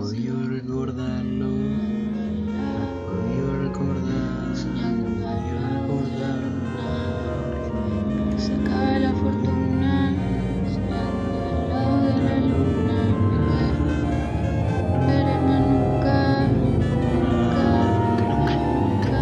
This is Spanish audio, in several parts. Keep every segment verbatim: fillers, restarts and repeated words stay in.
podido recordarlo, no he podido recordar, no he podido recordar. Se acaba la fortuna, soñando al lado de la luna. No veré más nunca, nunca,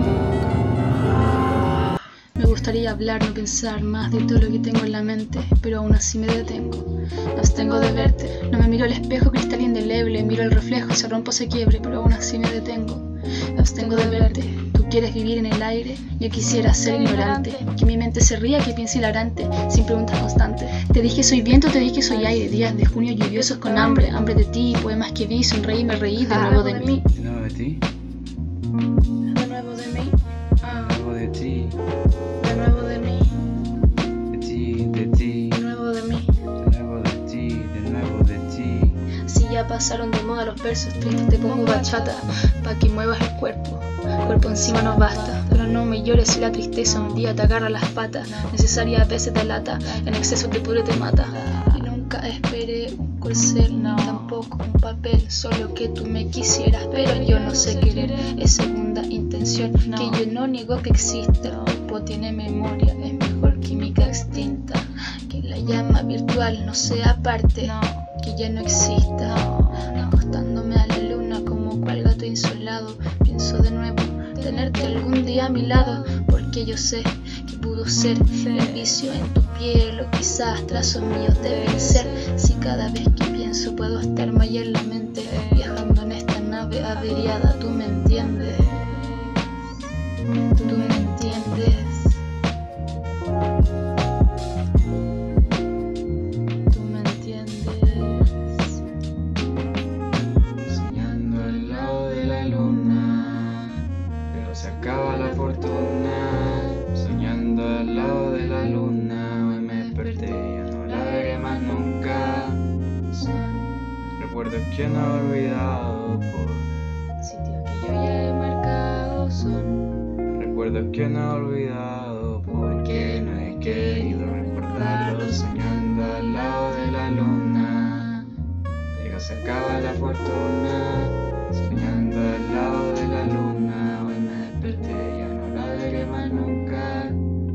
nunca. Me gustaría hablar, no pensar más de todo lo que tengo en la mente, pero aún así me detengo. Me abstengo de verte, no me miro al espejo cristal indeleble, miro el reflejo y se rompe o se quiebre, pero aún así me detengo. Me abstengo de verte, tú quieres vivir en el aire, yo quisiera ser ignorante, que mi mente se ría, que piense hilarante, sin preguntas constantes. Te dije soy viento, te dije soy aire, días de junio lluviosos con hambre, hambre de ti, poemas que vi, sonreí y me reí de nuevo de mí. ¿De nuevo de ti? De nuevo de mí, ah. De nuevo de ti, De nuevo de mí, de ti, de ti, de nuevo de mí. de nuevo de ti, de nuevo de ti. Si ya pasaron de moda los versos tristes, te pongo bachata pa' que muevas el cuerpo. Cuerpo encima no basta, pero no me llores si la tristeza un día te agarra las patas. Necesaria a veces te lata, en exceso te pudre te mata. Y nunca esperé un corcel, no, tampoco un papel, solo que tú me quisieras. Pero yo no sé querer, es segunda intención, que yo no niego que existe. El cuerpo tiene memoria, es mejor química extinta. Que la llama virtual no sea parte, que ya no exista. Acostándome a la luna como cual gato insolado, pienso de nuevo tenerte algún día a mi lado, porque yo sé que pudo ser el vicio en tu piel o quizás trazos míos deben ser. Si cada vez que pienso puedo estar más en la mente, viajando en esta nave averiada, tú me entiendes, tú me entiendes. Tú me entiendes. Soñando al lado de la luna, pero se acaba la fortuna. Soñando al lado de la luna, hoy me desperté, ya no la veré más nunca. Recuerdos que no he olvidado por Sitios que yo ya he marcado son recuerdos que no he olvidado porque no he querido recordarlos. Soñando al lado de la luna, pero se acaba la fortuna. Soñando al lado de la luna, hoy me desperté, ya no la veré más nunca.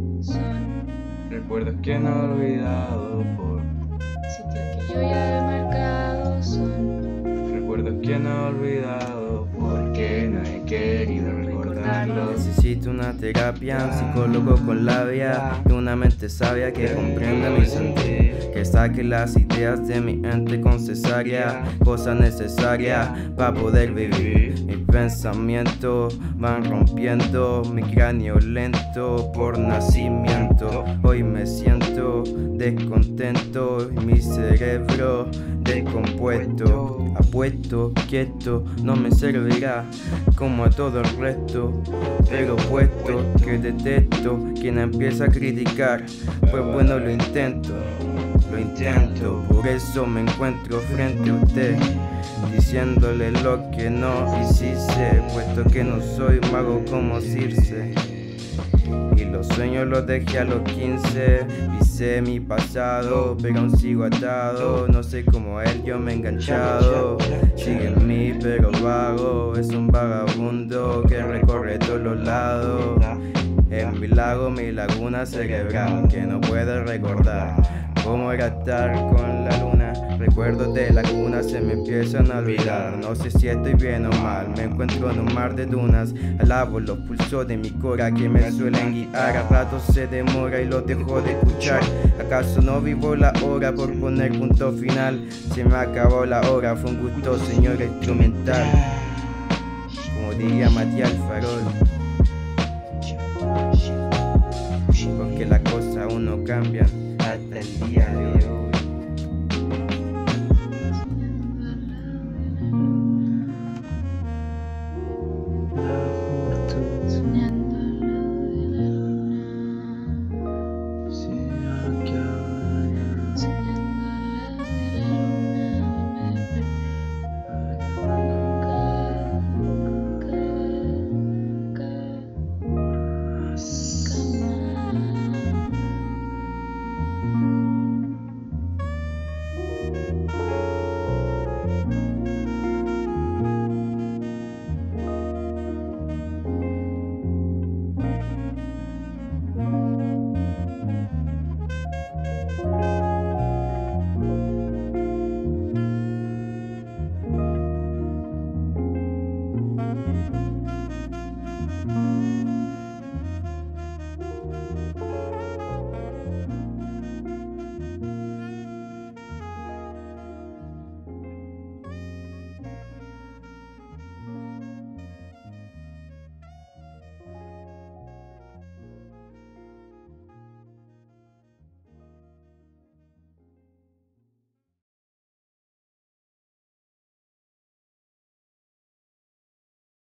son Recuerdos que no he olvidado por sitios que yo ya he marcado son recuerdos que no he olvidado porque no he querido recordarlos. Necesito una terapia, un psicólogo con labia y una mente sabia que comprenda mi sentir, que saque las ideas de mi ente con cesárea, cosa necesaria para poder vivir. Mis pensamientos van rompiendo mi cráneo lento por nacimiento. Hoy me siento descontento y mi cerebro descompuesto. Apuesto, quieto, no me servirá como a todo el resto, pero puesto que detesto quien empieza a criticar, pues bueno lo intento, lo intento, por eso me encuentro frente a usted, diciéndole lo que no hiciste, puesto que no soy mago como Circe. Y los sueños los dejé a los quince, pisé mi pasado, pero aún sigo atado. No sé cómo él, yo me he enganchado. Sigue en mí, pero vago, es un vagabundo que recorre todos los lados. En mi lago, mi laguna cerebral, que no puede recordar cómo era estar con la luna. Recuerdos de la cuna se me empiezan a olvidar. No sé si estoy bien o mal, me encuentro en un mar de dunas. Alabo los pulsos de mi cora que me suelen guiar. A ratos se demora y lo dejo de escuchar. ¿Acaso no vivo la hora por poner punto final? Se me acabó la hora, fue un gusto señor instrumental, como diría Matías Farol, porque las cosas aún no cambian hasta el día de hoy.